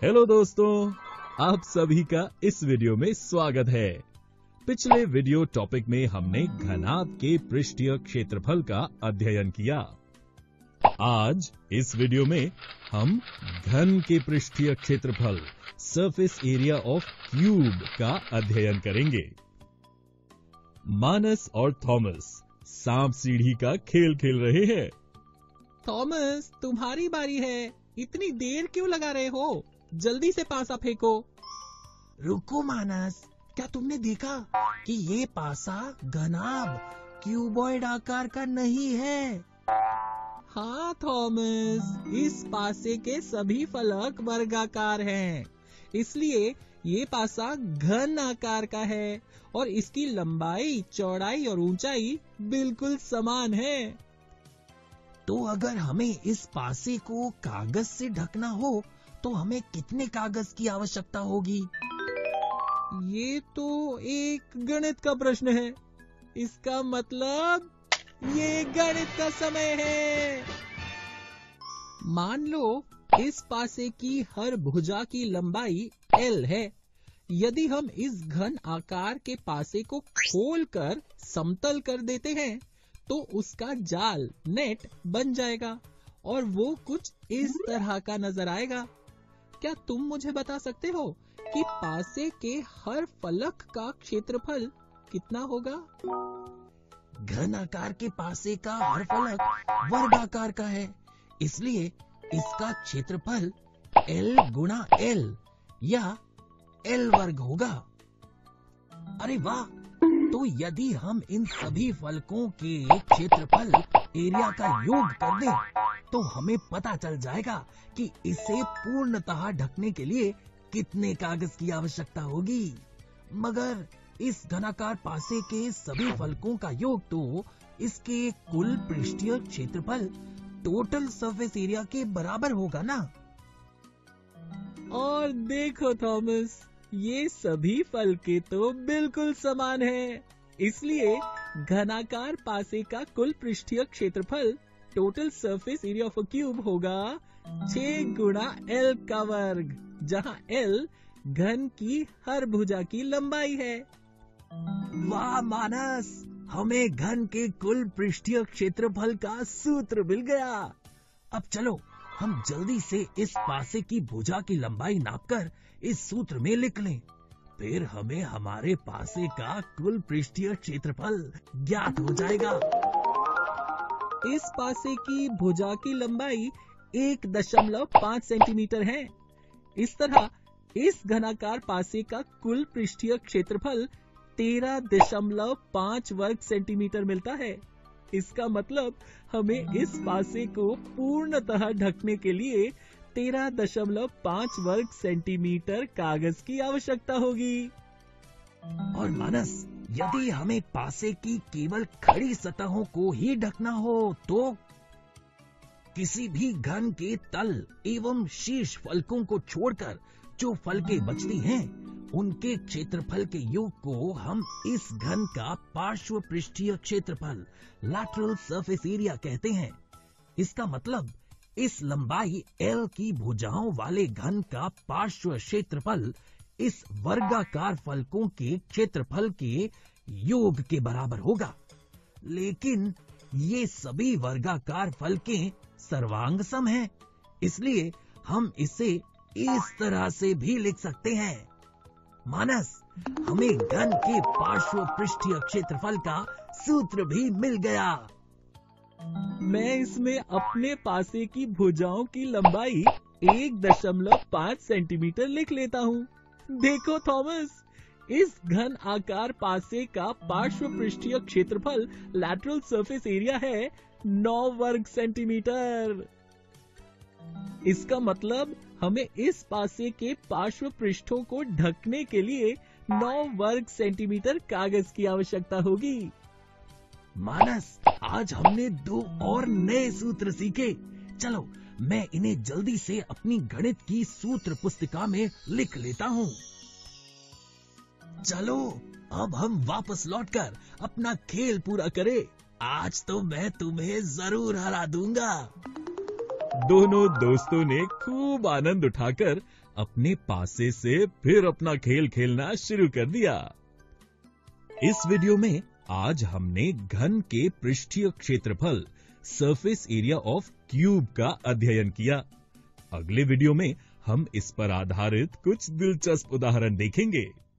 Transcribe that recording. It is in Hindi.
हेलो दोस्तों, आप सभी का इस वीडियो में स्वागत है। पिछले वीडियो टॉपिक में हमने घनाभ के पृष्ठीय क्षेत्रफल का अध्ययन किया। आज इस वीडियो में हम घन के पृष्ठीय क्षेत्रफल सरफेस एरिया ऑफ क्यूब का अध्ययन करेंगे। मानस और थॉमस सांप सीढ़ी का खेल खेल रहे हैं। थॉमस, तुम्हारी बारी है। इतनी देर क्यों लगा रहे हो? जल्दी से पासा फेंको। रुको मानस, क्या तुमने देखा कि ये पासा घनाभ क्यूबॉइड आकार का नहीं है? हाँ थॉमस, इस पासे के सभी फलक वर्गाकार हैं, इसलिए ये पासा घन आकार का है और इसकी लंबाई, चौड़ाई और ऊंचाई बिल्कुल समान है। तो अगर हमें इस पासे को कागज से ढकना हो तो हमें कितने कागज की आवश्यकता होगी? ये तो एक गणित का प्रश्न है। इसका मतलब ये गणित का समय है। मान लो इस पासे की हर भुजा की लंबाई L है। यदि हम इस घन आकार के पासे को खोलकर समतल कर देते हैं तो उसका जाल, नेट बन जाएगा और वो कुछ इस तरह का नजर आएगा। क्या तुम मुझे बता सकते हो कि पासे के हर फलक का क्षेत्रफल कितना होगा? घन आकार के पासे का हर फलक वर्गाकार का है, इसलिए इसका क्षेत्रफल L गुणा L या L वर्ग होगा। अरे वाह! तो यदि हम इन सभी फलकों के क्षेत्रफल एरिया का योग कर दें तो हमें पता चल जाएगा कि इसे पूर्णतः ढकने के लिए कितने कागज की आवश्यकता होगी। मगर इस घनाकार पासे के सभी फलकों का योग तो इसके कुल पृष्ठीय क्षेत्रफल, टोटल सरफेस एरिया के बराबर होगा ना? और देखो थॉमस, ये सभी फलके तो बिल्कुल समान हैं, इसलिए घनाकार पासे का कुल पृष्ठीय क्षेत्रफल, total surface area of a cube होगा 6 गुणा L का वर्ग, जहां L घन की हर भुजा की लंबाई है। वाह मानस, हमें घन के कुल पृष्ठीय क्षेत्रफल का सूत्र मिल गया। अब चलो हम जल्दी से इस पासे की भुजा की लंबाई नापकर इस सूत्र में लिख लें, फिर हमें हमारे पासे का कुल पृष्ठीय क्षेत्रफल ज्ञात हो जाएगा। इस पासे की भुजा की लंबाई 1.5 सेंटीमीटर है। इस तरह इस घनाकार पासे का कुल पृष्ठीय क्षेत्रफल 13.5 वर्ग सेंटीमीटर मिलता है। इसका मतलब हमें इस पासे को पूर्णतः ढकने के लिए 13.5 वर्ग सेंटीमीटर कागज की आवश्यकता होगी। और मानस, यदि हमें पासे की केवल खड़ी सतहों को ही ढकना हो तो किसी भी घन के तल एवं शीर्ष फलकों को छोड़कर जो फलकें बचती हैं, उनके क्षेत्रफल के योग को हम इस घन का पार्श्व पृष्ठीय क्षेत्रफल, लैटरल सरफेस एरिया कहते हैं। इसका मतलब इस लंबाई L की भुजाओं वाले घन का पार्श्व क्षेत्रफल इस वर्गाकार फलकों के क्षेत्रफल के योग के बराबर होगा। लेकिन ये सभी वर्गाकार फलकें सर्वांग सम हैं, इसलिए हम इसे इस तरह से भी लिख सकते हैं। मानस, हमें घन के पार्श्व पृष्ठीय क्षेत्रफल का सूत्र भी मिल गया। मैं इसमें अपने पासे की भुजाओं की लंबाई 1.5 सेंटीमीटर लिख लेता हूँ। देखो थॉमस, इस घन आकार पासे का पार्श्व पृष्ठीय क्षेत्रफल, लैटरल सरफेस एरिया है 9 वर्ग सेंटीमीटर। इसका मतलब हमें इस पासे के पार्श्व पृष्ठों को ढकने के लिए 9 वर्ग सेंटीमीटर कागज की आवश्यकता होगी। मानस, आज हमने 2 और नए सूत्र सीखे। चलो मैं इन्हें जल्दी से अपनी गणित की सूत्र पुस्तिका में लिख लेता हूँ। चलो अब हम वापस लौटकर अपना खेल पूरा करें। आज तो मैं तुम्हें जरूर हरा दूंगा। दोनों दोस्तों ने खूब आनंद उठाकर अपने पासे से फिर अपना खेल खेलना शुरू कर दिया। इस वीडियो में आज हमने घन के पृष्ठीय क्षेत्रफल सरफेस एरिया ऑफ क्यूब का अध्ययन किया। अगले वीडियो में हम इस पर आधारित कुछ दिलचस्प उदाहरण देखेंगे।